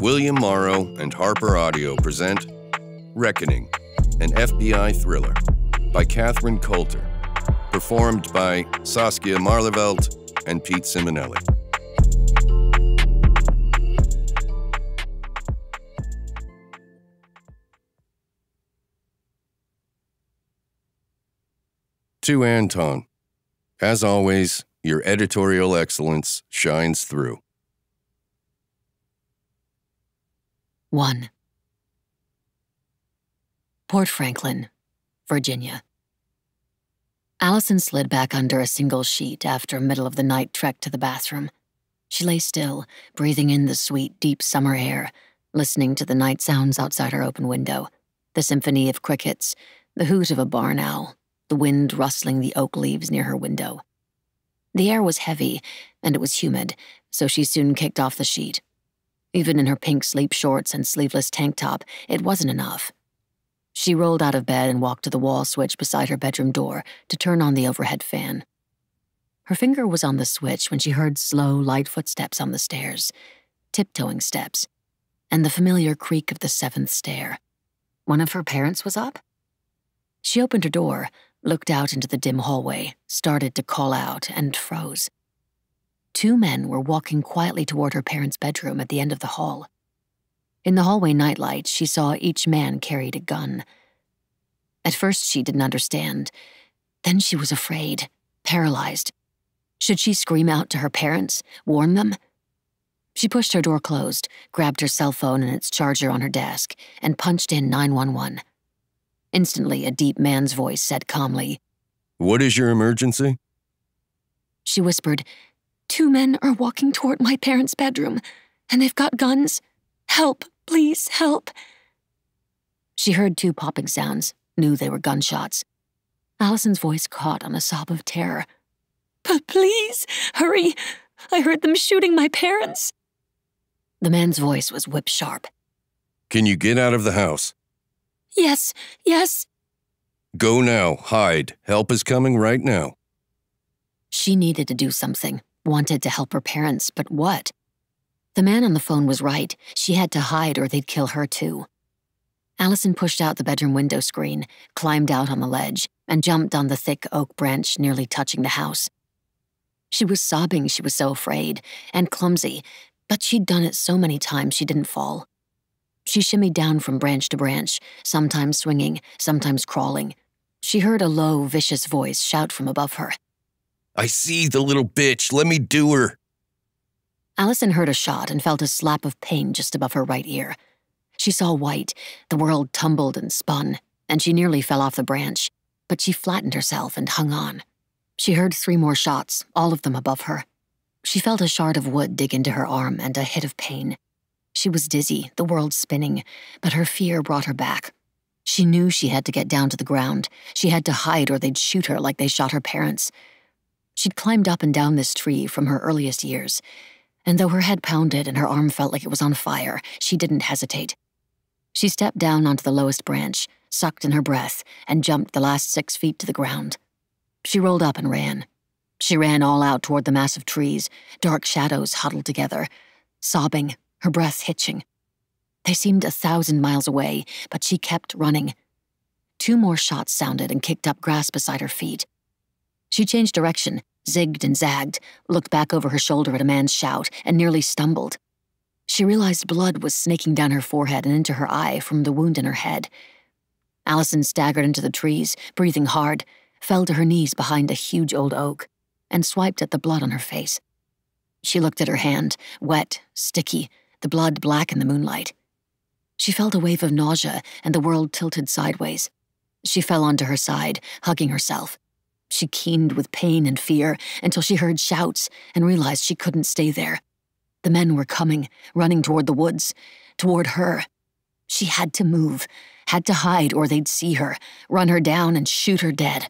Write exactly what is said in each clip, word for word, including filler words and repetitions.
William Morrow and Harper Audio present Reckoning, an F B I thriller by Catherine Coulter, performed by Saskia Maarleveld and Pete Simonelli. To Anton, as always, your editorial excellence shines through. one. Porte Franklin, Virginia. Allison slid back under a single sheet after a middle-of-the-night trek to the bathroom. She lay still, breathing in the sweet, deep summer air, listening to the night sounds outside her open window, the symphony of crickets, the hoot of a barn owl, the wind rustling the oak leaves near her window. The air was heavy, and it was humid, so she soon kicked off the sheet. Even in her pink sleep shorts and sleeveless tank top, it wasn't enough. She rolled out of bed and walked to the wall switch beside her bedroom door to turn on the overhead fan. Her finger was on the switch when she heard slow, light footsteps on the stairs, tiptoeing steps, and the familiar creak of the seventh stair. One of her parents was up? She opened her door, looked out into the dim hallway, started to call out, and froze. Two men were walking quietly toward her parents' bedroom at the end of the hall. In the hallway nightlight, she saw each man carried a gun. At first, she didn't understand. Then she was afraid, paralyzed. Should she scream out to her parents, warn them? She pushed her door closed, grabbed her cell phone and its charger on her desk, and punched in nine one one. Instantly, a deep man's voice said calmly, "What is your emergency?" She whispered, "Two men are walking toward my parents' bedroom, and they've got guns. Help, please, help." She heard two popping sounds, knew they were gunshots. Allison's voice caught on a sob of terror. "But please, hurry! I heard them shooting my parents." The man's voice was whip-sharp. "Can you get out of the house?" "Yes, yes." "Go now, hide. Help is coming right now." She needed to do something, wanted to help her parents, but what? The man on the phone was right. She had to hide or they'd kill her too. Allison pushed out the bedroom window screen, climbed out on the ledge, and jumped on the thick oak branch nearly touching the house. She was sobbing, she was so afraid, and clumsy, but she'd done it so many times she didn't fall. She shimmied down from branch to branch, sometimes swinging, sometimes crawling. She heard a low, vicious voice shout from above her. "I see the little bitch. Let me do her." Allison heard a shot and felt a slap of pain just above her right ear. She saw white, the world tumbled and spun, and she nearly fell off the branch, but she flattened herself and hung on. She heard three more shots, all of them above her. She felt a shard of wood dig into her arm and a hit of pain. She was dizzy, the world spinning, but her fear brought her back. She knew she had to get down to the ground. She had to hide or they'd shoot her like they shot her parents. She'd climbed up and down this tree from her earliest years, and though her head pounded and her arm felt like it was on fire, she didn't hesitate. She stepped down onto the lowest branch, sucked in her breath, and jumped the last six feet to the ground. She rolled up and ran. She ran all out toward the massive trees, dark shadows huddled together, sobbing, her breath hitching. They seemed a thousand miles away, but she kept running. Two more shots sounded and kicked up grass beside her feet. She changed direction, zigged and zagged, looked back over her shoulder at a man's shout, and nearly stumbled. She realized blood was snaking down her forehead and into her eye from the wound in her head. Allison staggered into the trees, breathing hard, fell to her knees behind a huge old oak, and swiped at the blood on her face. She looked at her hand, wet, sticky, the blood black in the moonlight. She felt a wave of nausea, and the world tilted sideways. She fell onto her side, hugging herself. She keened with pain and fear until she heard shouts and realized she couldn't stay there. The men were coming, running toward the woods, toward her. She had to move, had to hide or they'd see her, run her down and shoot her dead.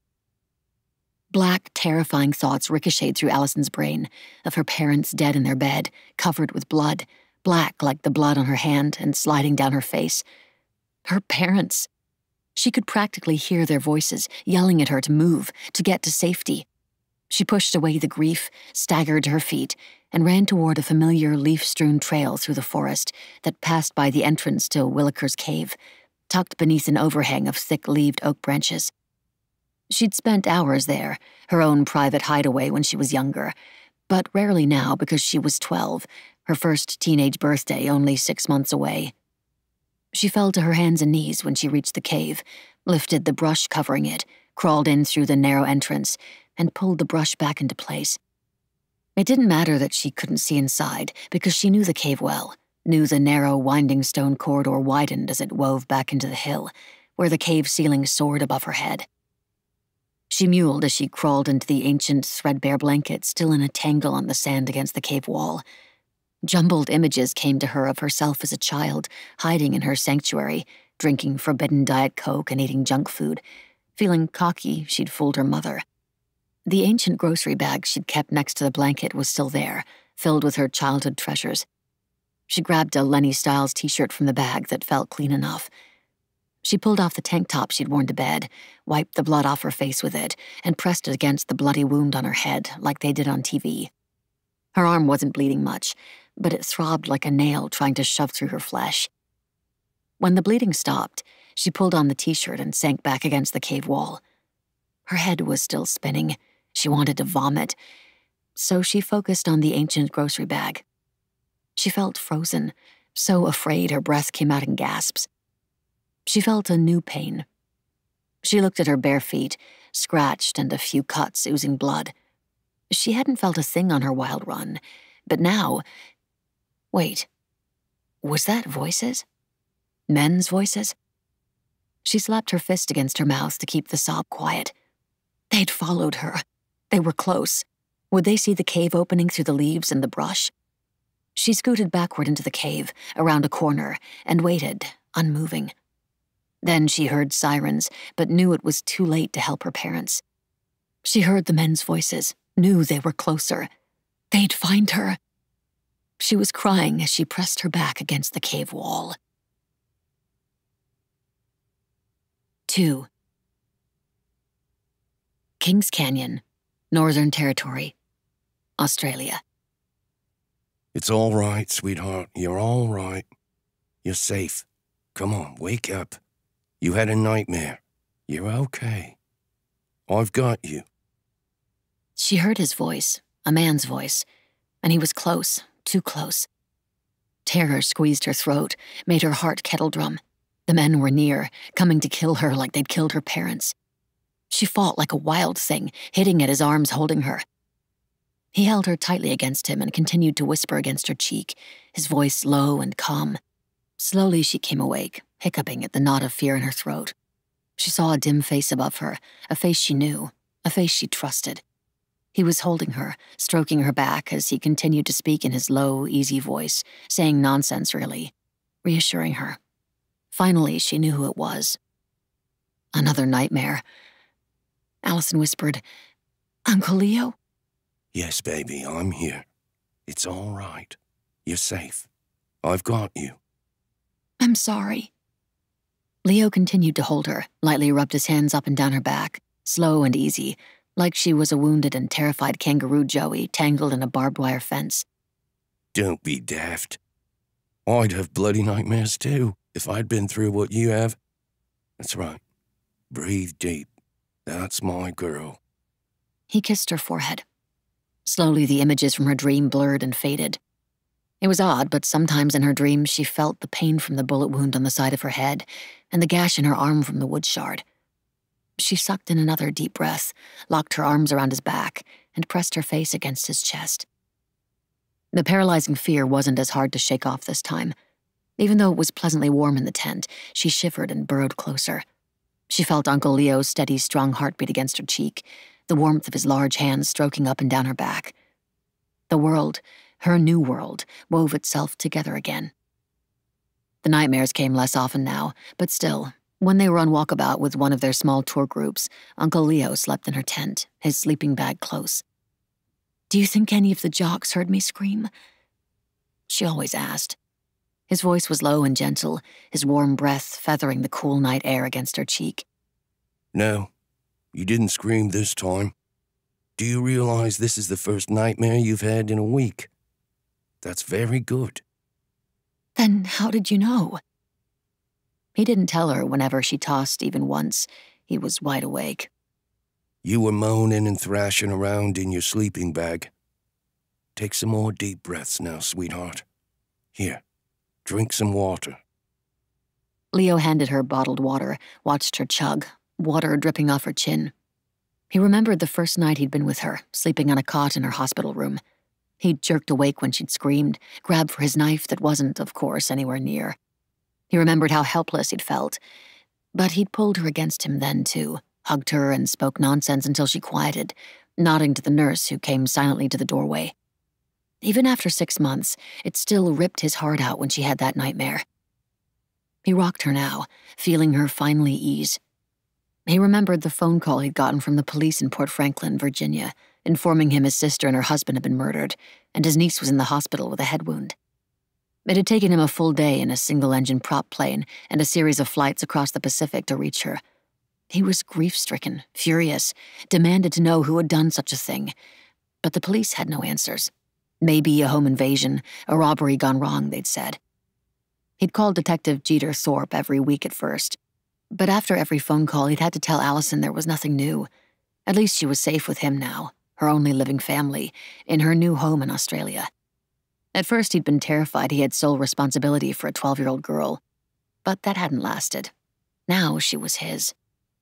Black, terrifying thoughts ricocheted through Allison's brain, of her parents dead in their bed, covered with blood, black like the blood on her hand and sliding down her face. Her parents. She could practically hear their voices, yelling at her to move, to get to safety. She pushed away the grief, staggered to her feet, and ran toward a familiar leaf-strewn trail through the forest that passed by the entrance to Williker's cave, tucked beneath an overhang of thick-leaved oak branches. She'd spent hours there, her own private hideaway when she was younger, but rarely now because she was twelve, her first teenage birthday only six months away. She fell to her hands and knees when she reached the cave, lifted the brush covering it, crawled in through the narrow entrance, and pulled the brush back into place. It didn't matter that she couldn't see inside, because she knew the cave well, knew the narrow, winding stone corridor widened as it wove back into the hill, where the cave ceiling soared above her head. She mewled as she crawled into the ancient, threadbare blanket still in a tangle on the sand against the cave wall. Jumbled images came to her of herself as a child, hiding in her sanctuary, drinking forbidden Diet Coke and eating junk food, feeling cocky she'd fooled her mother. The ancient grocery bag she'd kept next to the blanket was still there, filled with her childhood treasures. She grabbed a Lenny Styles t-shirt from the bag that felt clean enough. She pulled off the tank top she'd worn to bed, wiped the blood off her face with it, and pressed it against the bloody wound on her head like they did on T V. Her arm wasn't bleeding much, but it throbbed like a nail trying to shove through her flesh. When the bleeding stopped, she pulled on the t-shirt and sank back against the cave wall. Her head was still spinning. She wanted to vomit, so she focused on the ancient grocery bag. She felt frozen, so afraid her breath came out in gasps. She felt a new pain. She looked at her bare feet, scratched and a few cuts oozing blood. She hadn't felt a thing on her wild run, but now... Wait, was that voices? Men's voices? She slapped her fist against her mouth to keep the sob quiet. They'd followed her. They were close. Would they see the cave opening through the leaves and the brush? She scooted backward into the cave, around a corner, and waited, unmoving. Then she heard sirens, but knew it was too late to help her parents. She heard the men's voices, knew they were closer. They'd find her. She was crying as she pressed her back against the cave wall. Two. Kings Canyon, Northern Territory, Australia. It's all right, sweetheart. You're all right. You're safe. Come on, wake up. You had a nightmare. You're okay. I've got you. She heard his voice, a man's voice, and he was close, too close. Terror squeezed her throat, made her heart kettle drum. The men were near, coming to kill her like they'd killed her parents. She fought like a wild thing, hitting at his arms, holding her. He held her tightly against him and continued to whisper against her cheek, his voice low and calm. Slowly she came awake, hiccuping at the knot of fear in her throat. She saw a dim face above her, a face she knew, a face she trusted. He was holding her, stroking her back as he continued to speak in his low, easy voice, saying nonsense really, reassuring her. Finally, she knew who it was. Another nightmare. Allison whispered, "Uncle Leo?" Yes, baby, I'm here. It's all right. You're safe. I've got you. I'm sorry. Leo continued to hold her, lightly rubbed his hands up and down her back, slow and easy, like she was a wounded and terrified kangaroo joey tangled in a barbed wire fence. Don't be daft. I'd have bloody nightmares too, if I'd been through what you have. That's right. Breathe deep. That's my girl. He kissed her forehead. Slowly, the images from her dream blurred and faded. It was odd, but sometimes in her dreams she felt the pain from the bullet wound on the side of her head and the gash in her arm from the wood shard. She sucked in another deep breath, locked her arms around his back, and pressed her face against his chest. The paralyzing fear wasn't as hard to shake off this time. Even though it was pleasantly warm in the tent, she shivered and burrowed closer. She felt Uncle Leo's steady, strong heartbeat against her cheek, the warmth of his large hands stroking up and down her back. The world, her new world, wove itself together again. The nightmares came less often now, but still, when they were on walkabout with one of their small tour groups, Uncle Leo slept in her tent, his sleeping bag close. "Do you think any of the jocks heard me scream?" She always asked. His voice was low and gentle, his warm breath feathering the cool night air against her cheek. No, you didn't scream this time. Do you realize this is the first nightmare you've had in a week? That's very good. Then how did you know? He didn't tell her whenever she tossed even once. He was wide awake. You were moaning and thrashing around in your sleeping bag. Take some more deep breaths now, sweetheart. Here, drink some water. Leo handed her bottled water, watched her chug, water dripping off her chin. He remembered the first night he'd been with her, sleeping on a cot in her hospital room. He'd jerked awake when she'd screamed, grabbed for his knife that wasn't, of course, anywhere near. He remembered how helpless he'd felt. But he'd pulled her against him then, too, hugged her and spoke nonsense until she quieted, nodding to the nurse who came silently to the doorway. Even after six months, it still ripped his heart out when she had that nightmare. He rocked her now, feeling her finally ease. He remembered the phone call he'd gotten from the police in Porte Franklin, Virginia, informing him his sister and her husband had been murdered, and his niece was in the hospital with a head wound. It had taken him a full day in a single-engine prop plane and a series of flights across the Pacific to reach her. He was grief-stricken, furious, demanded to know who had done such a thing. But the police had no answers. Maybe a home invasion, a robbery gone wrong, they'd said. He'd called Detective Jeter Thorpe every week at first. But after every phone call, he'd had to tell Allison there was nothing new. At least she was safe with him now, her only living family, in her new home in Australia. At first, he'd been terrified he had sole responsibility for a twelve-year-old girl. But that hadn't lasted. Now she was his.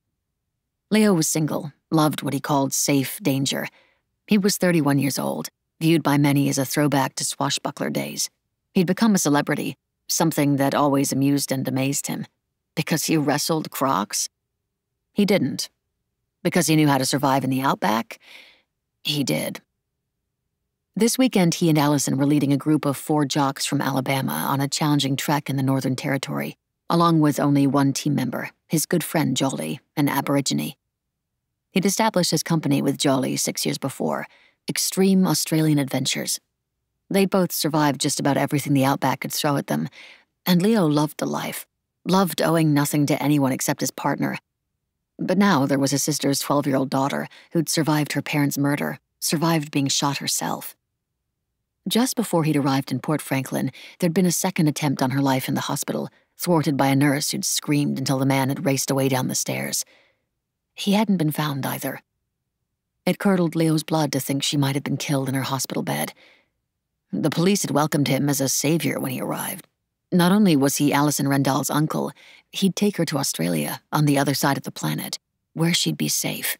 Leo was single, loved what he called safe danger. He was thirty-one years old, viewed by many as a throwback to swashbuckler days. He'd become a celebrity, something that always amused and amazed him. Because he wrestled crocs? He didn't. Because he knew how to survive in the outback? He did. This weekend, he and Allison were leading a group of four jocks from Alabama on a challenging trek in the Northern Territory, along with only one team member, his good friend Jolly, an Aborigine. He'd established his company with Jolly six years before, Extreme Australian Adventures. They'd both survived just about everything the outback could throw at them, and Leo loved the life, loved owing nothing to anyone except his partner. But now there was his sister's twelve-year-old daughter who'd survived her parents' murder, survived being shot herself. Just before he'd arrived in Porte Franklin, there'd been a second attempt on her life in the hospital, thwarted by a nurse who'd screamed until the man had raced away down the stairs. He hadn't been found either. It curdled Leo's blood to think she might have been killed in her hospital bed. The police had welcomed him as a savior when he arrived. Not only was he Alison Rendell's uncle, he'd take her to Australia, on the other side of the planet, where she'd be safe.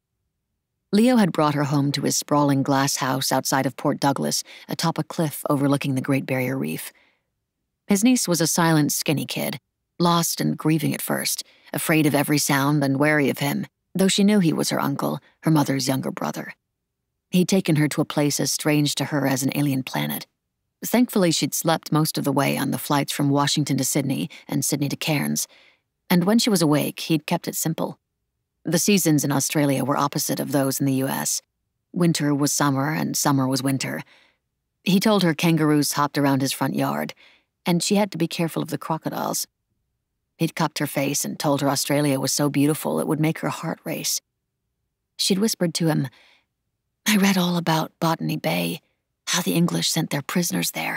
Leo had brought her home to his sprawling glass house outside of Port Douglas, atop a cliff overlooking the Great Barrier Reef. His niece was a silent, skinny kid, lost and grieving at first, afraid of every sound and wary of him, though she knew he was her uncle, her mother's younger brother. He'd taken her to a place as strange to her as an alien planet. Thankfully, she'd slept most of the way on the flights from Washington to Sydney and Sydney to Cairns, and when she was awake, he'd kept it simple. The seasons in Australia were opposite of those in the U S. Winter was summer and summer was winter. He told her kangaroos hopped around his front yard, and she had to be careful of the crocodiles. He'd cupped her face and told her Australia was so beautiful it would make her heart race. She'd whispered to him, "I read all about Botany Bay, how the English sent their prisoners there."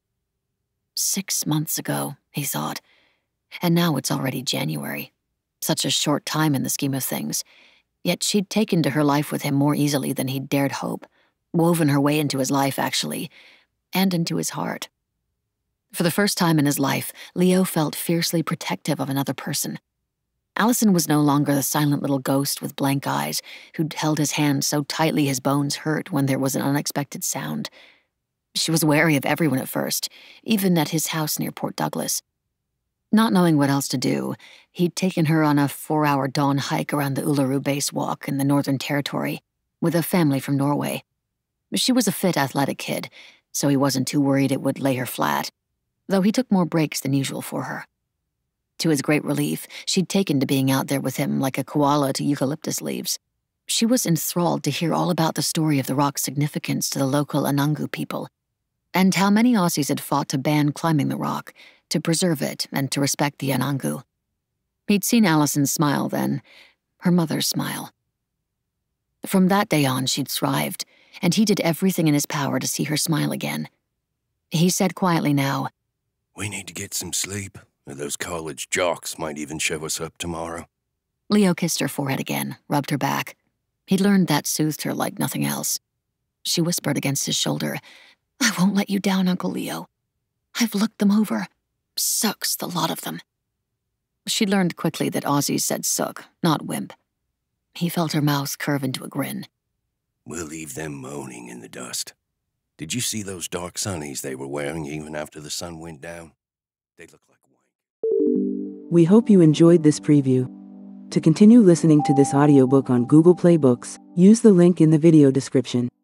Six months ago, he thought, and now it's already January. Such a short time in the scheme of things. Yet she'd taken to her life with him more easily than he'd dared hope, woven her way into his life, actually, and into his heart. For the first time in his life, Leo felt fiercely protective of another person. Allison was no longer the silent little ghost with blank eyes who'd held his hand so tightly his bones hurt when there was an unexpected sound. She was wary of everyone at first, even at his house near Port Douglas. Not knowing what else to do, he'd taken her on a four-hour dawn hike around the Uluru Base Walk in the Northern Territory with a family from Norway. She was a fit, athletic kid, so he wasn't too worried it would lay her flat, though he took more breaks than usual for her. To his great relief, she'd taken to being out there with him like a koala to eucalyptus leaves. She was enthralled to hear all about the story of the rock's significance to the local Anangu people, and how many Aussies had fought to ban climbing the rock, to preserve it and to respect the Anangu. He'd seen Allison's smile then, her mother's smile. From that day on, she'd thrived, and he did everything in his power to see her smile again. He said quietly now, "We need to get some sleep, or those college jocks might even show us up tomorrow." Leo kissed her forehead again, rubbed her back. He'd learned that soothed her like nothing else. She whispered against his shoulder, "I won't let you down, Uncle Leo. I've looked them over. Sucks, the lot of them." She'd learned quickly that Aussies said sook, not wimp. He felt her mouth curve into a grin. "We'll leave them moaning in the dust. Did you see those dark sunnies they were wearing even after the sun went down? They look like wine." We hope you enjoyed this preview. To continue listening to this audiobook on Google Play Books, use the link in the video description.